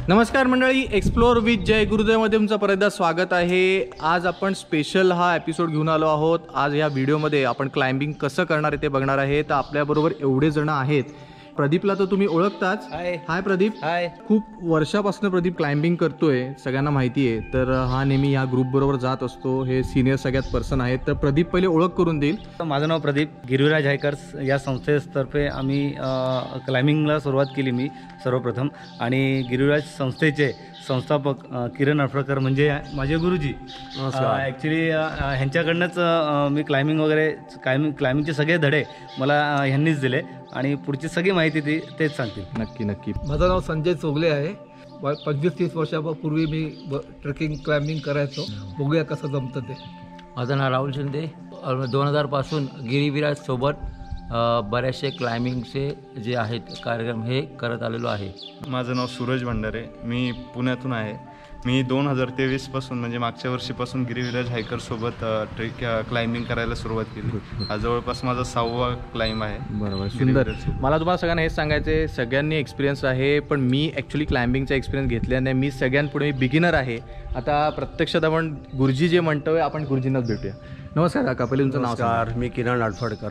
नमस्कार मंडळी, explore with जय गुरुदेवमध्ये तुमचं परत एकदा स्वागत आहे। आज आपण स्पेशल हा एपिसोड घेऊन आलो आहोत। आज या व्हिडिओमध्ये आपण क्लाइम्बिंग कसं करणार आहे ते बघणार आहे। तर आपल्याबरोबर एवढे जण आहेत। प्रदीपला तर तुम्ही ओळखताच। हाय प्रदीप। हाय। खूप वर्षापासून प्रदीप क्लाइम्बिंग करतोय, सगळ्यांना माहिती आहे। तर हा नेहमी या ग्रुप बरोबर जात असतो। हे सिनियर सगळ्यात पर्सन आहेत। तर प्रदीप पहिले ओळख करून देईल। माझं नाव प्रदीप, गिरिराज हायकर्स या संस्थेतर्फे आम्ही क्लाइम्बिंगला सुरुवात केली मी सर्वप्रथम। आणि गिरिराज संस्थेचे संस्थापक किरण अडफळकर म्हणजे माझे गुरुजी। ॲक्च्युली ह्यांच्याकडनंच मी क्लाइम्बिंग वगैरे क्लाइम्बिंगचे सगळे धडे मला ह्यांनीच दिले आणि पुढची सगळी माहिती तेच सांगतील। नक्की नक्की। माझं नाव संजय चोगले आहे। 25-30 वर्षापूर्वी मी ट्रेकिंग क्लाइम्बिंग करायचो। बघूया कसं जमतं ते। माझं नाव राहुल शिंदे। 2000 पासून गिरिविराज सोबत बरेचसे क्लाइम्बिंगचे जे आहेत कार्यक्रम हे करत आलेलो आहे। माझं नाव सूरज भंडारे, मी पुण्यातून आहे। मी 2023 पासून म्हणजे मागच्या वर्षीपासून गिरिविराज हायकरसोबत क्लाइम्बिंग करायला सुरुवात केली। हा जवळपास माझा 6वा क्लाइम्ब आहे। बरोबर, सुंदर। मला तुम्हाला सगळ्यांना हेच सांगायचं आहे, सगळ्यांनी एक्सपिरियन्स आहे, पण मी ॲक्च्युली क्लाइम्बिंगचा एक्सपिरियन्स घेतला नाही। मी सगळ्यांपुढे बिगिनर आहे। आता प्रत्यक्षात आपण गुरुजी जे म्हणतोय आपण गुरुजींनाच भेटूया। नमस्कार काका, पहिले तुमचं नाव सांगा। मी किरण अडफळकर,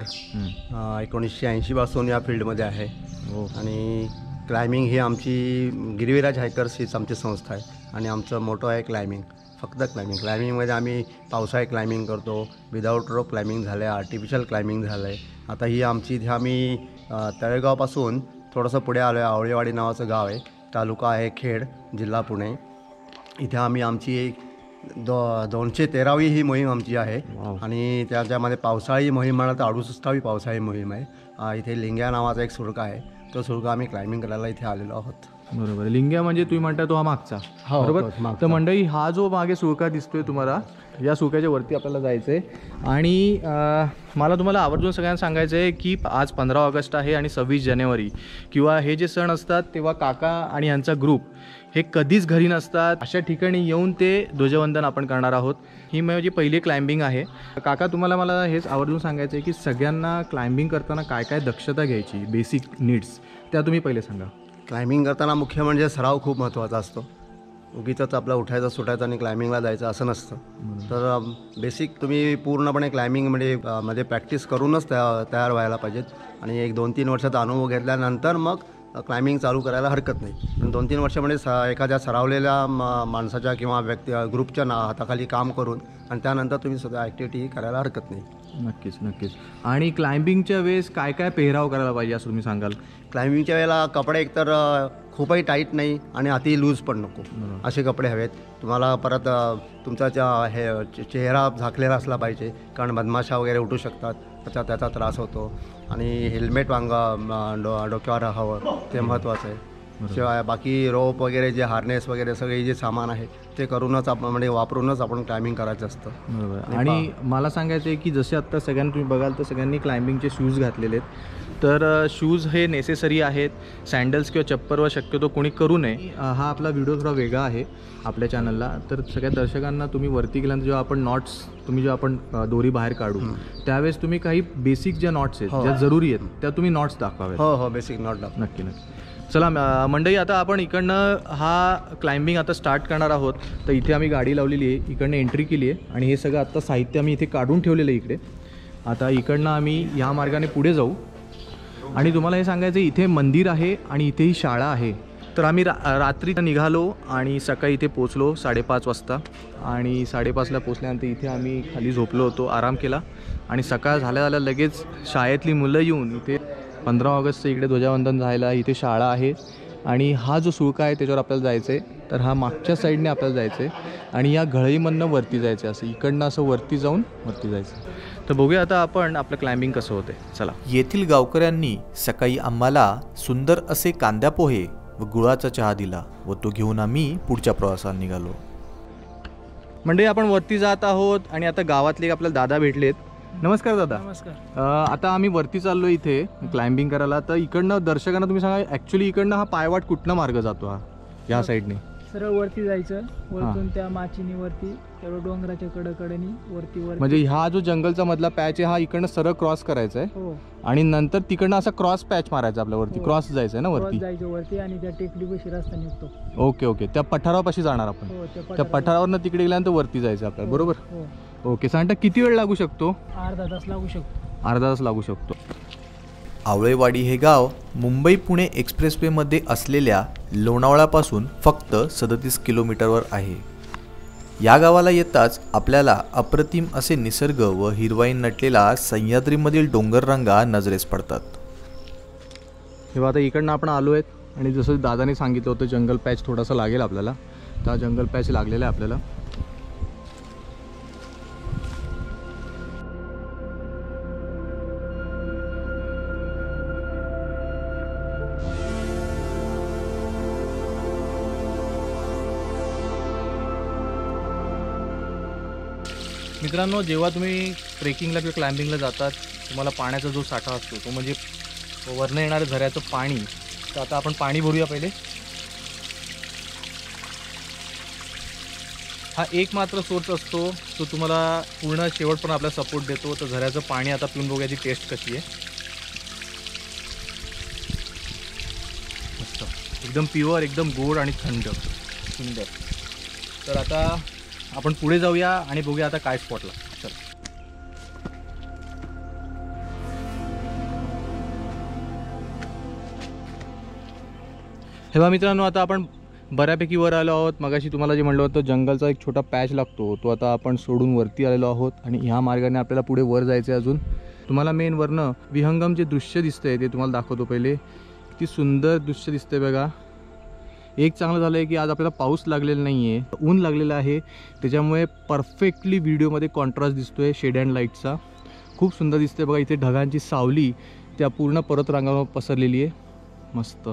1980 पासून या फील्डमध्ये आहे। आणि क्लाइम्बिंग ही आमची गिरिविराज हायकर्स हीच आमची संस्था आहे आणि आमचं मोटो आहे क्लाइम्बिंग, फक्त क्लाइम्बिंग। क्लाइम्बिंगमध्ये आम्ही पावसाळी क्लाइम्बिंग करतो, विदाऊट रोप क्लाइम्बिंग झालं आहे, आर्टिफिशियल क्लाइम्बिंग झालं आहे। आता ही आमची इथे आम्ही तळेगावपासून थोडंसं पुढे आलो आहे, आवळेवाडी नावाचं गाव आहे, तालुका आहे खेड, जिल्हा पुणे। इथे आम्ही आमची 213वी ही मोहीम आमची आहे। आणि त्याच्यामध्ये पावसाळी मोहीम म्हणा तर 68वी पावसाळी मोहीम आहे। इथे लिंग्या नावाचा एक सुळका आहे, तो सुळका आम्ही क्लाइम्बिंग करायला इथे आलेलो आहोत। बरोबर। लिंग्या म्हणजे तुम्ही म्हणता तो हा मागचा, बरोबर। तर मंडळी, हा जो मागे सुळका दिसतोय तुम्हाला, या सुळक्याच्या वरती आपल्याला जायचं आहे। आणि मला तुम्हाला आवर्जून सगळ्यांना सांगायचं आहे की आज 15 ऑगस्ट आहे आणि 26 जानेवारी किंवा हे जे सण असतात तेव्हा काका आणि यांचा ग्रुप हे कधीच घरी नसतात। अशा ठिकाणी येऊन ते ध्वजवंदन आपण करणार आहोत। ही माझी पहिली क्लाइम्बिंग आहे। काका, तुम्हाला मला हेच आवर्जून सांगायचं आहे की सगळ्यांना क्लाइम्बिंग करताना काय काय दक्षता घ्यायची, बेसिक नीड्स, त्या तुम्ही पहिले सांगा। क्लाइम्बिंग करताना मुख्य म्हणजे सराव खूप महत्त्वाचा असतो। उगीचंच आपलं उठायचं सुटायचं आणि क्लाइम्बिंगला जायचं असं नसतं। तर बेसिक तुम्ही पूर्णपणे क्लाइम्बिंगमध्ये प्रॅक्टिस करूनच तयार व्हायला पाहिजेत। आणि एक 2-3 वर्षाचा अनुभव घेतल्यानंतर मग क्लाइम्बिंग चालू करायला हरकत नाही। पण 2-3 वर्षामध्ये एखाद्या सरावलेल्या माणसाच्या किंवा ग्रुपच्या हाताखाली काम करून आणि त्यानंतर तुम्ही स्वतः ॲक्टिव्हिटी करायला हरकत नाही। नक्कीच नक्कीच। आणि क्लाइम्बिंगच्या वेळेस काय काय पेहराव करायला पाहिजे असं तुम्ही सांगाल? क्लाइम्बिंगच्या वेळेला कपडे एकतर खूपही टाईट नाही आणि अति लूज पण नको, असे कपडे हवेत तुम्हाला। परत तुमचा चेहरा झाकलेला असला पाहिजे, कारण बदमाशा वगैरे उठू शकतात, त्याचा त्रास होतो। आणि हेल्मेट डोक्यावर हवं, ते महत्त्वाचं आहे। शिवाय बाकी रोप वगैरे जे हार्नेस वगैरे सगळे जे सामान आहे ते करूनच आपण म्हणजे वापरूनच आपण क्लाइम्बिंग करायचं असतं। बरोबर। आणि मला सांगायचं आहे की जसे आत्ता सगळ्यांना तुम्ही बघाल तर सगळ्यांनी क्लाइम्बिंगचे शूज घातलेले आहेत। तर शूज हे नेसेसरी आहेत। सँडल्स किंवा चप्पलवर शक्यतो कोणी करू नये। हा आपला व्हिडिओ थोडा वेगळा आहे आपल्या चॅनलला। तर सगळ्या दर्शकांना तुम्ही वरती गेल्यानंतर जेव्हा आपण नॉट्स जेव्हा आपण दोरी बाहेर काढू त्यावेळेस तुम्ही काही बेसिक ज्या नॉट्स आहेत ज्या जरुरी आहेत त्या तुम्ही नॉट्स दाखवावेत। हो, बेसिक नॉट दाखवा। नक्की नक्की। चला मंडळी, आता आपण इकडनं हा क्लाइम्बिंग आता स्टार्ट करणार आहोत। तर इथे आम्ही गाडी लावलेली आहे, इकडनं एंट्री केली आहे आणि हे सगळं आत्ता साहित्य आम्ही इथे काढून ठेवलेलं आहे इकडे। आता इकडनं आम्ही या मार्गाने पुढे जाऊ। आणि तुम्हाला हे सांगायचं आहे, इथे मंदिर आहे आणि इथे ही शाळा आहे। तर आम्ही रात्री निघालो आणि सकाळी इथे पोचलो 5:30 वाजता। आणि 5:30ला पोचल्यानंतर इथे आम्ही खाली झोपलो होतो, आराम केला। आणि सकाळ झाल्या लगेच शाळेतली मुलं येऊन इथे 15 ऑगस्टचं इकडे ध्वजवंदन झालं, इथे शाळा आहे। आणि हा जो सुळका आहे त्याच्यावर आपल्याला जायचं आहे। तर हा मागच्या साईडने आपल्याला जायचं आहे आणि या घळईमधनं वरती जायचं आहे, असं इकडनं असं वरती जाऊन वरती जायचं। तर बघूया आता आपण आपलं क्लाइम्बिंग कसं होतं, चला। येथील गावकऱ्यांनी सकाळी आम्हाला सुंदर असे कांदा पोहे व गुळाचा चहा दिला व तो घेऊन आम्ही पुढच्या प्रवासाला निघालो। म्हणजे आपण वरती जात आहोत आणि आता गावातले आपल्याला दादा भेटलेत। नमस्कार दादा। नमस्कार। आता आम्ही वरती चाललो इथे क्लाइम्बिंग करायला। तर इकडनं दर्शकांना तुम्ही सांगा, ॲक्च्युली इकडनं हा पायवाट कुठनं मार्ग जातो, हा या साईडने? सरळ वरती जायचं, वरतून त्या माचीनी वरती तेवढं डोंगराच्या कडेकडेनी वरती म्हणजे हा जो जंगलचा मधला पॅच आहे हा इकडनं सरळ क्रॉस करायचा आहे हो आणि नंतर तिकडनं असा क्रॉस पॅच मारायचा आपल्या वरती, हो. क्रॉस जायचं आहे ना क्रॉस वरती. जायचं वरती आणि त्या टेकडीपाशी रस्ता निघतो. ओके ओके, त्या पठारापाशी जाणार आपण. हो त्या पठारावरनं तिकडे गेल्यानंतर वरती जायचं आपल्याला, बरोबर. हो ओके, सांगता किती वेळ लागू शकतो? अर्धा तास लागू शकतो. अर्धा तास लागू शकतो. आवळेवाडी हे गाव मुंबई पुणे एक्सप्रेसवेमध्ये असलेल्या लोणावळ्यापासून फक्त 37 किलोमीटरवर आहे. या गावाला येताच आपल्याला अप्रतिम असे निसर्ग व हिरवाईन नटलेला सह्याद्रीमधील डोंगररांगा नजरेस पडतात. तेव्हा आता इकडनं आपण आलो आहेत आणि जसं दादाने सांगितलं होतं जंगल पॅच थोडासा लागेल आपल्याला, तर हा जंगल पॅच लागलेला आहे आपल्याला. मित्रांनो, जेव्हा तुम्ही ट्रेकिंगला किंवा क्लाइम्बिंगला जातात तुम्हाला पाण्याचा जो साठा असतो तो म्हणजे वरनं येणारं झऱ्याचं पाणी. तर आता आपण पाणी भरूया पहिले. हा एकमात्र सोर्स असतो तो तुम्हाला पूर्ण शेवटपर्यंत आपल्याला सपोर्ट देतो. तर झऱ्याचं पाणी आता पिऊन बघूया ती टेस्ट कशी आहे. मस्त, एकदम प्युअर, एकदम गोड आणि थंड, सुंदर. तर आता आपण पुढे जाऊया आणि बघूया आता काय स्पॉटला. चल. हे बघा मित्रांनो, आता आपण बऱ्यापैकी वर आलो आहोत. मगाशी तुम्हाला जे म्हणलं होतं जंगलचा एक छोटा पॅच लागतो तो आता आपण सोडून वरती आलेलो आहोत आणि ह्या मार्गाने आपल्याला पुढे वर जायचं आहे. अजून तुम्हाला मेन वरनं विहंगम जे दृश्य दिसतंय ते तुम्हाला दाखवतो पहिले. किती सुंदर दृश्य दिसतंय बघा. एक चांगलं झालं आहे की आज आपल्याला पाऊस लागलेला नाही आहे, ऊन लागलेलं आहे, त्याच्यामुळे परफेक्टली व्हिडिओमध्ये कॉन्ट्रास्ट दिसतो आहे शेड अँड लाईटचा. खूप सुंदर दिसते बघा. इथे ढगांची सावली त्या पूर्ण पर्वतरांगावर पसरलेली आहे. मस्त.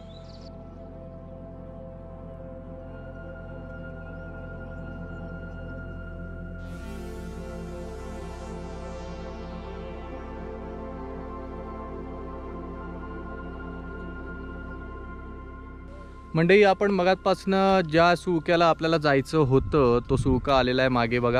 मंडळी, आपण मगातपासनं ज्या सुळक्याला आपल्याला जायचं होतं तो सुळका आलेला आहे मागे बघा.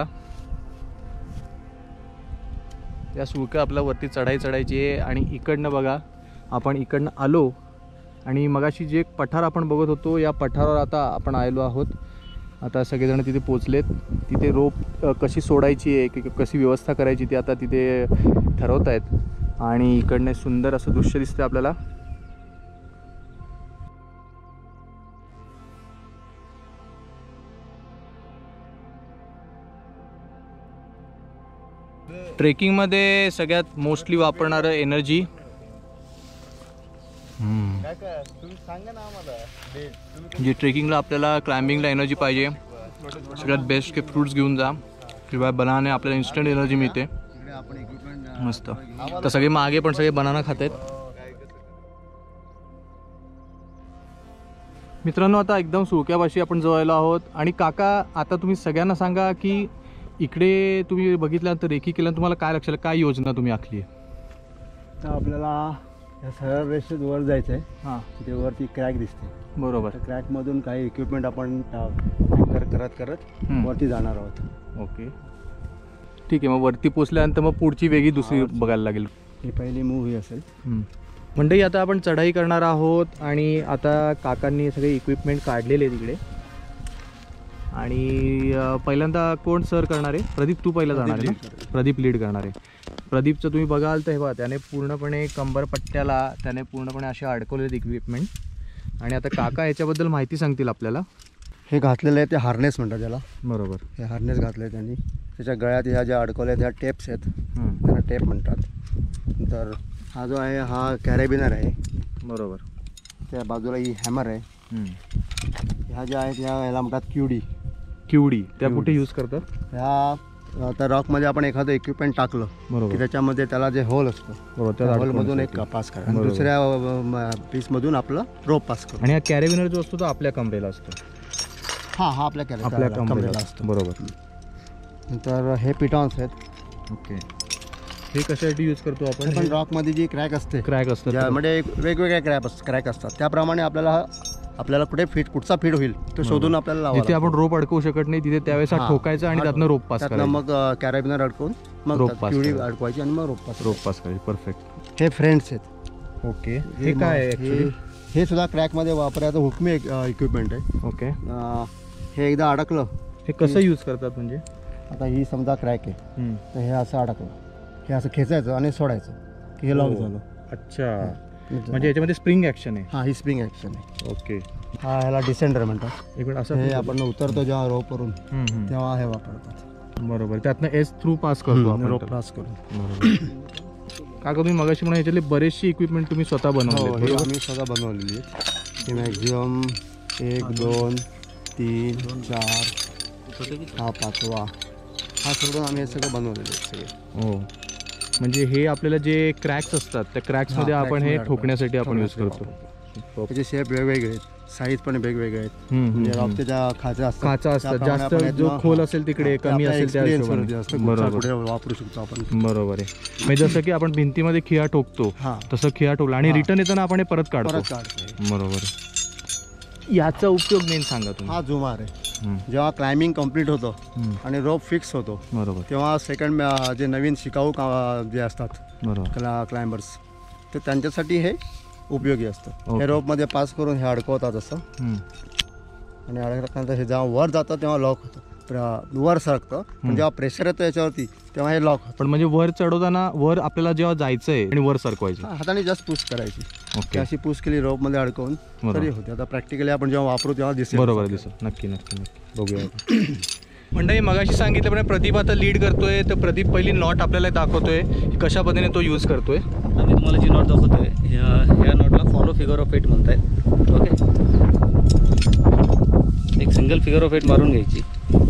त्या सुळका आपल्या वरती चढायची आहे आणि इकडनं बघा आपण इकडनं आलो आणि मगाशी जे पठार आपण बघत होतो या पठारावर आता आपण आलो आहोत. आता सगळेजण तिथे पोचलेत. तिथे रोप कशी सोडायची आहे की कशी व्यवस्था करायची ती आता तिथे ठरवत आहेत आणि इकडनं सुंदर असं दृश्य दिसतं आपल्याला. ट्रेकिंगमध्ये सगळ्यात मोस्टली वापरणारं एनर्जी जे ट्रेकिंगला आपल्याला क्लाइम्बिंगला एनर्जी पाहिजे सगळ्यात बेस्ट के फ्रूट्स घेऊन जा किंवा बनाने आपल्याला इन्स्टंट एनर्जी मिळते. मस्त. तर सगळे मागे पण सगळे बनाना खात आहेत. मित्रांनो, आता एकदम सुळक्यापाशी आपण जवळ आहोत आणि काका आता तुम्ही सगळ्यांना सांगा की इकडे तुम्ही बघितल्यानंतर रेकी केल्यानंतर तुम्हाला काय लक्षात, काय योजना तुम्ही आखली आहे? तर आपल्याला या सरळ रेषेत वर जायचं आहे. हां, तिथे वरती क्रॅक दिसते. बरोबर. तर क्रॅकमधून काही इक्विपमेंट आपण करत वरती जाणार आहोत. ओके, ठीक आहे. मग वरती पोचल्यानंतर मग पुढची वेगळी दुसरी बघायला लागेल. ही पहिली मूव्ह ही असेल. मंडळी, आता आपण चढाई करणार आहोत आणि आता काकांनी सगळे इक्विपमेंट काढलेले तिकडे आणि पहिल्यांदा कोण सर करणार आहे? प्रदीप, तू पहिला जाणार आहे ना? प्रदीप लीड करणार आहे. प्रदीपचं तुम्ही बघाल तर हे बघा त्याने पूर्णपणे कंबरपट्ट्याला त्याने पूर्णपणे असे अडकवलेत इक्विपमेंट आणि आता काका याच्याबद्दल माहिती सांगतील आपल्याला. हे घातलेलं आहे ते हार्नेस म्हणतात त्याला. बरोबर. हे हार्नेस घातलं आहे त्यांनी. त्याच्या गळ्यात ह्या ज्या अडकवल्या ह्या टेप्स आहेत, त्यांना टेप म्हणतात. तर हा जो आहे हा कॅरेबिनर आहे. बरोबर. त्या बाजूला ही हॅमर आहे. ह्या ज्या आहेत ह्या ह्याला म्हणतात क्युडी. त्या कुठे यूज करतात? ह्या तर रॉकमध्ये आपण एखादं इक्विपमेंट टाकलं बरोबर की त्याच्यामध्ये त्याला जे होल असतो त्या होलमधून एक पास करा आणि दुसऱ्या पीसमधून आपलं रोप पास करू. आणि हा कॅरेबिनर जो असतो तो आपल्या कमरेला असतो. हा आपल्या कमरेला असतो. बरोबर. तर हे पिटॉन्स आहेत. ओके. हे कशासाठी यूज करतो आपण? पण रॉकमध्ये जी क्रॅक असते त्यामध्ये म्हणजे वेगवेगळ्या क्रॅक असतात त्याप्रमाणे आपल्याला आपल्याला कुठचा फिट होईल तो शोधून आपल्याला लावावा जिथे आपण रोप अडकवू शकत नाही तिथे त्यावेळेस हा हा. ठोकायचा आणि त्यातनं रोप पास त्यातनं करायचं. मग कॅरेबिनर अडकवून मग रोप त्यात पास पिवळी करायचं. अडकवायची आणि मग रोप पास करायची. परफेक्ट. हे फ्रेंड्स आहेत. ओके. हे काय आहे ॲक्च्युली? हे सुद्धा क्रॅकमध्ये वापरायचं हुकमी इक्विपमेंट आहे. ओके. हे एकदा अडकलं हे कसं यूज करतात म्हणजे? आता ही समजा क्रॅक आहे तर हे असं अडकलं, हे असं खेचायचं आणि सोडायचं की हे लॉक झालं. अच्छा. म्हणजे याच्यामध्ये स्प्रिंग ॲक्शन आहे. हा, ही स्प्रिंग ॲक्शन आहे. ओके. हा, ह्याला डिसेंडर म्हणतात. एक मिनिट असं हे आपण उतरतो जेव्हा रोपवरून हम्म. तेव्हा हे वापरतात. बरोबर. त्यातनं एस थ्रू पास करतो आपण रोप त्याला. पास करून. बरोबर. काका तुम्ही मगाशी म्हणा याच्यातले बरेचशी इक्विपमेंट तुम्ही स्वतः बनवले. हो, हे आम्ही स्वतः बनवलेली आहेत. हे मॅक्झिमम 1 2 3 4 हा 5वा हा सोडून आम्ही हे सगळं बनवलेलं आहे सगळे. हो. म्हणजे हे आपल्याला जे क्रॅक्स असतात त्या क्रॅक्समध्ये हा, आपण हे क्रॅक्समध्ये ठोकण्यासाठी आपण यूज करतो. त्याचे शेप वेगवेगळे आहेत, साईज पण वेगवेगळे आहेत. म्हणजे रॉकच्या ज्या खाचा असतात खाचा असतात. त्याप्रमाणे जास्त आपण जो यातनं- खोल असेल तिकडे कमी आपल्या असेल त्या experience हिशोबाने. वरती असतं. बरोबर. कुठे वापरू शकतो आपण. बरोबर आहे. म्हणजे जसं की आपण भिंतीमध्ये खिळा ठोकतो हा. तसं खिळा ठोकला आणि हा. रिटर्न येताना आपण हे परत काढतो. परत काढतो. बरोबर आहे. याचा उपयोग मेन सांगा तुम्ही. हा जुमार आहे. जेव्हा क्लाइम्बिंग कम्प्लीट होतं आणि रोप फिक्स होतो बरोबर. तेव्हा सेकंड जे नवीन शिकाऊ जे असतात बरोबर. क्लाइंबर्स तर त्यांच्यासाठी हे उपयोगी असतं. हे रोपमध्ये पास करून हे अडकवतात असं आणि अडकल्यानंतर हे जेव्हा वर जातं तेव्हा लॉक होतं. वर सरकतं पण जेव्हा प्रेशर येतं याच्यावरती तेव्हा हे लॉक होतं. पण म्हणजे वर चढवताना वर आपल्याला जेव्हा जायचंय आणि वर सरकवायचं. हाताने जस्ट पुश करायची. ओके. अशी पुश केली रोपमध्ये अडकवून तरी होते. आता प्रॅक्टिकली आपण जेव्हा वापरू तेव्हा दिसेल. बरोबर दिसत. नक्की नक्की नक्की बघूया. मंडळी मगाशी सांगितल्याप्रमाणे प्रदीप आता लीड करतोय तर प्रदीप पहिली नॉट आपल्याला दाखवतोय की कशा पद्धतीने तो यूज करतोय. आम्ही तुम्हाला जी नॉट दाखवतोय ह्या नॉटला फॉलो फिगर ऑफ 8 म्हणतायत. ओके. एक सिंगल फिगर ऑफ 8 मारून घ्यायची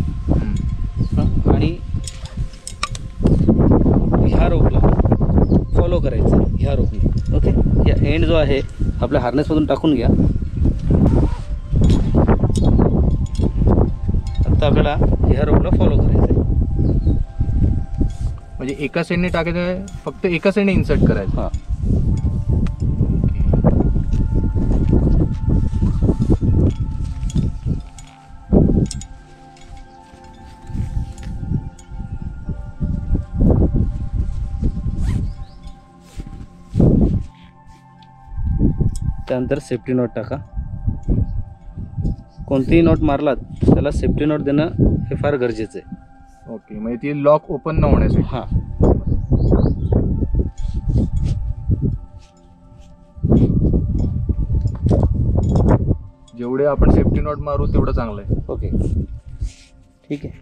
आणि ह्या रोपला फॉलो करायचं ह्या रोपने. ओके. या एंड जो आहे आपल्या हार्नेसमधून टाकून घ्या. आता आपल्याला ह्या रोपला फॉलो करायचं आहे. म्हणजे एका साईडने टाकायचं आहे, फक्त एका साईडने इन्सर्ट करायचं. हां. त्यानंतर सेफ्टी नॉट टाका. कोणतीही नॉट मारलात त्याला सेफ्टी नॉट देणं हे फार गरजेचं आहे. ओके. म्हणजे ती लॉक ओपन न होण्यासाठी. हां. जेवढे आपण सेफ्टी नॉट मारू तेवढं चांगलं आहे. ओके. ठीक आहे.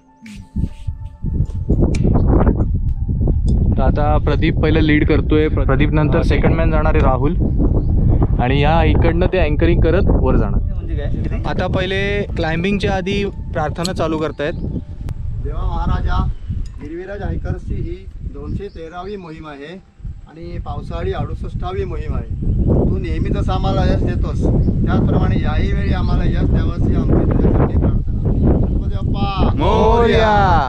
तर आता प्रदीप पहिलं लीड करतोय. प्रदीप नंतर सेकंड मॅन जाणार आहे राहुल आणि या इकडनं ते अँकरिंग करत वर जाणार. म्हणजे काय आता पहिले क्लाइम्बिंगच्या आधी प्रार्थना चालू करतायत. देवा महाराजा गिरिविराज हायकर्सची ही 213वी मोहीम आहे आणि पावसाळी 68वी मोहीम आहे. तू नेहमी जसं आम्हाला यश देतोस त्याचप्रमाणे याही वेळी आम्हाला यश द्यावंच ही आमची तुझ्यासाठी प्रार्थना. गणपती बाप्पा मोरया.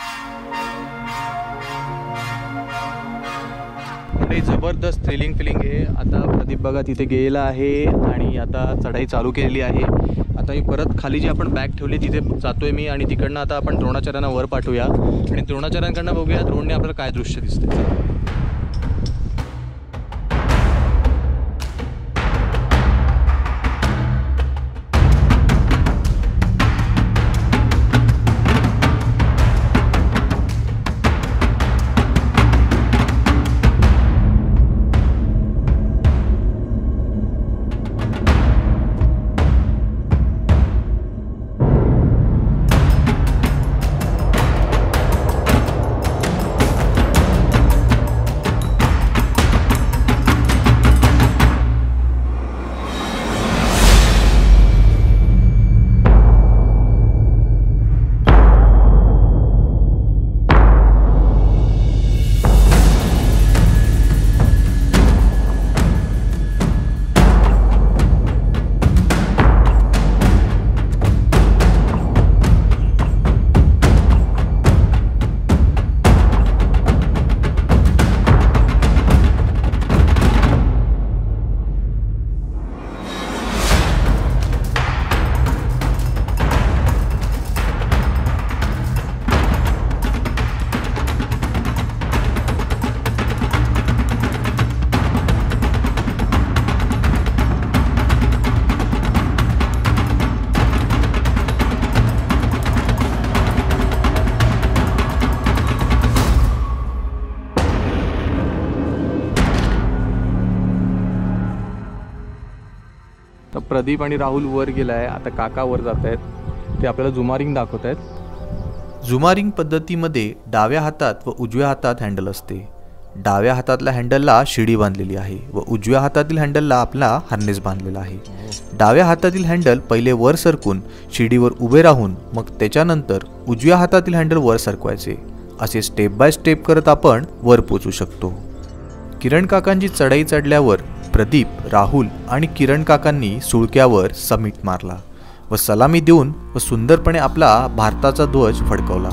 जबरदस्त थ्रिलिंग फिलिंग आहे. आता प्रदीप बघा तिथे गेलेला आहे आणि आता चढाई चालू केलेली आहे. आता मी परत खाली जी आपण बॅग ठेवली तिथे जातोय मी आणि तिकडनं आता आपण द्रोणाचार्यांना वर पाठवूया आणि द्रोणाचार्यांकडनं बघूया द्रोणने आपल्याला काय दृश्य दिसते. तर प्रदीप आणि राहुल वर गेला आहे, आता काका वर जात आहेत, ते आपल्याला जुमारिंग दाखवत आहेत. जुमारिंग पद्धतीमध्ये डाव्या हातात व उजव्या हातात हँडल असते. डाव्या हातातल्या हँडलला शिडी बांधलेली आहे व उजव्या हातातील हँडलला आपला हार्नेस बांधलेला आहे. डाव्या हातातील हँडल पहिले वर सरकून शिडीवर उभे राहून मग त्याच्यानंतर उजव्या हातातील हँडल वर सरकवायचे. असे स्टेप बाय स्टेप करत आपण वर पोचू शकतो. किरण काकांची चढाई चढल्यावर प्रदीप, राहुल आणि किरण काकांनी सुळक्यावर समिट मारला व सलामी देऊन व सुंदरपणे आपला भारताचा ध्वज फडकवला.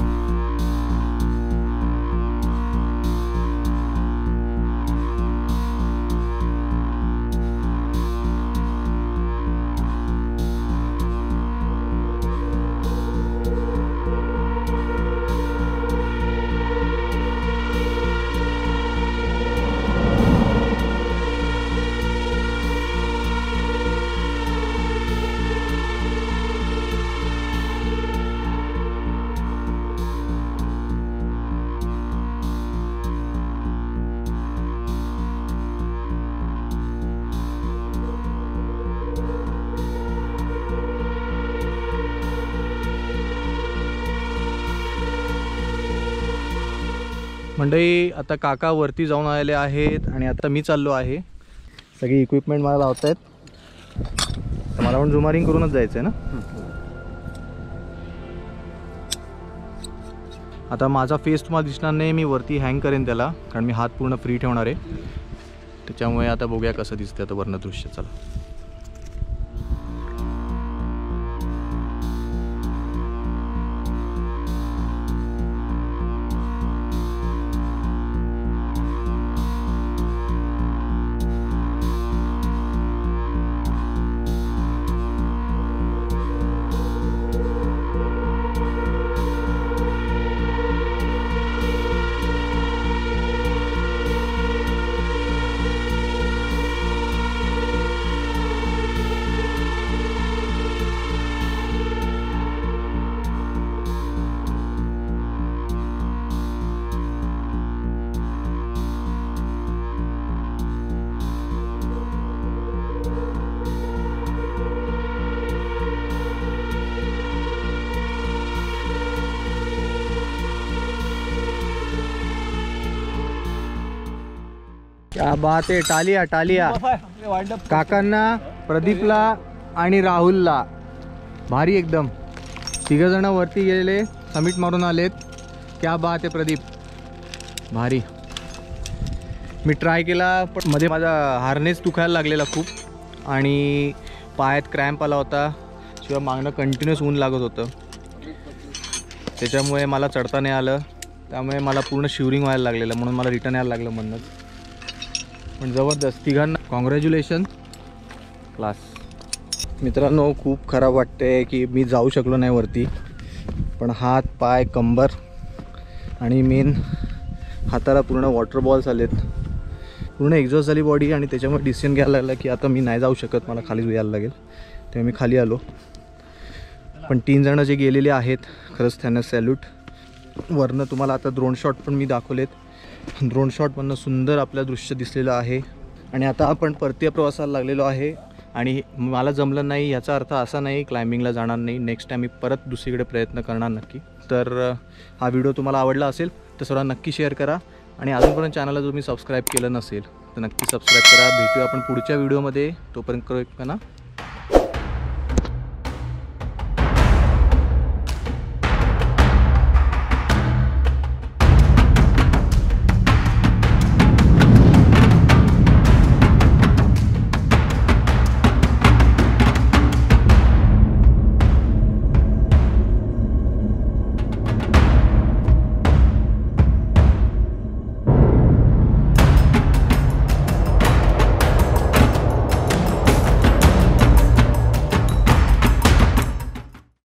मंडळी, आता काका वरती जाऊन आलेले आहेत आणि आता मी चाललो आहे. सगळी इक्विपमेंट मला लावत आहेत. तर मला पण जुमारिंग करूनच जायचं आहे ना. आता माझा फेस तुम्हाला दिसणार नाही, मी वरती हँग करेन त्याला, कारण मी हात पूर्ण फ्री ठेवणार आहे. त्याच्यामुळे आता बघूया कसं दिसतं आता वरनं दृश्य. चला. क्या बात आहे. टालिया टालिया काकांना, प्रदीपला आणि राहुलला. भारी एकदम. तिघजण वरती गेलेले, समिट मारून आलेत. क्या बात आहे प्रदीप, भारी. मी ट्राय केला पण मध्ये माझा हार्नेस दुखायला लागलेला खूप आणि पायात क्रॅम्प आला होता, शिवाय मागणं कंटिन्युअस ऊन लागत होतं. त्याच्यामुळे मला चढता नाही आलं, त्यामुळे मला पूर्ण शिवरिंग व्हायला लागलेलं, म्हणून मला रिटर्न यायला लागलं म्हणूनच. पण जबरदस्त. तिघांना कॉंग्रॅच्युलेशन, क्लास. मित्रांनो, खूप खराब वाटते की मी जाऊ शकलो नाही वरती, पण हात, पाय, कंबर आणि मेन हाताला पूर्ण वॉटर बॉल्स आलेत. पूर्ण एक्झॉस्ट झाली बॉडी आणि त्याच्यामुळे डिसिजन घ्यायला लागला की आता मी नाही जाऊ शकत, मला खालीच यायला लागेल. तेव्हा मी खाली आलो. पण 3 जण जे गेलेले आहेत, खरंच त्यांना सॅल्यूट. वरनं तुम्हाला आता ड्रोन शॉट पण मी दाखवलेत. ड्रोन शॉटमधनं सुंदर आपलं दृश्य दिसलेलं आहे. आणि आता आपण परतीय प्रवासाला लागलेलो आहे आणि मला जमलं नाही याचा अर्थ असा नाही क्लाइम्बिंगला जाणार नाही. नेक्स्ट टाईम मी परत दुसरीकडे प्रयत्न करणार नक्की. तर हा व्हिडिओ तुम्हाला आवडला असेल तर सर्वांना नक्की शेअर करा आणि अजूनपर्यंत चॅनलला जर मी सबस्क्राईब केलं नसेल तर नक्की सबस्क्राईब करा. भेटूया आपण पुढच्या व्हिडिओमध्ये. तोपर्यंत करा